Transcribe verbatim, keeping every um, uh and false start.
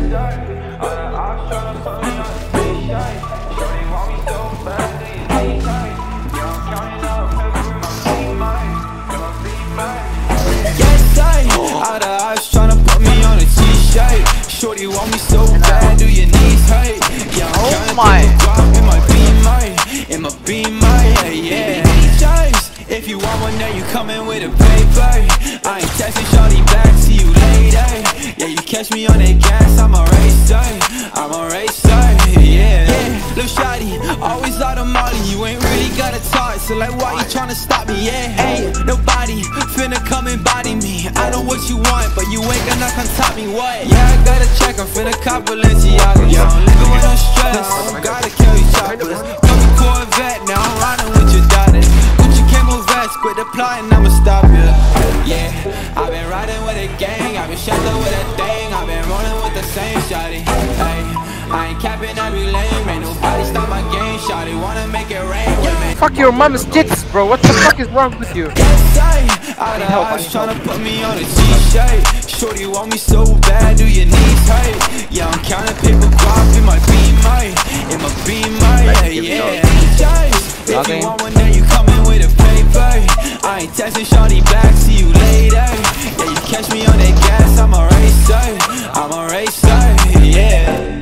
Out of eyes tryna put me on a t-shirt. Shorty want me so bad, do your knees hurt? Yeah, I'm oh my drop in my beamer, in my beamer, yeah, yeah. If you want one, then you coming with a paper. I ain't texting shorty back, see you later. Yeah, you catch me on that gas, I'm a racer, I'm a racer, yeah. Yeah, little shawty, always out of molly, you ain't really got a talk, so like why you tryna stop me, yeah? Ain't nobody finna come and body me. I know what you want, but you ain't gonna come top me, what? Yeah, I gotta check, I'm finna cop Balenciaga. Yeah, I'm living with no stress, gotta carry chocolates. Come to Corvette, now I'm riding with your daughter. Gucci camo vest, quit the plotting, I'ma stop you. Yeah, I've been riding with a gang, I've been sheltered with a thing, I've been rolling with the same shawty. Hey, I ain't capping every lane, ain't nobody stop my game, shawty wanna make it rain with me. Fuck your mom's tits, bro. What the fuck is wrong with you? Out of eyes tryna put me on a t-shirt. Shorty want me so bad, do your knees hurt? Yeah, I'm counting paper guap in my beamer, in my beamer, yeah, yeah. If you want one, then you coming with a paper. I ain't texting shorty back, see you later. Yeah, you catch me on that gas, I'm a racer, I'm a racer, yeah.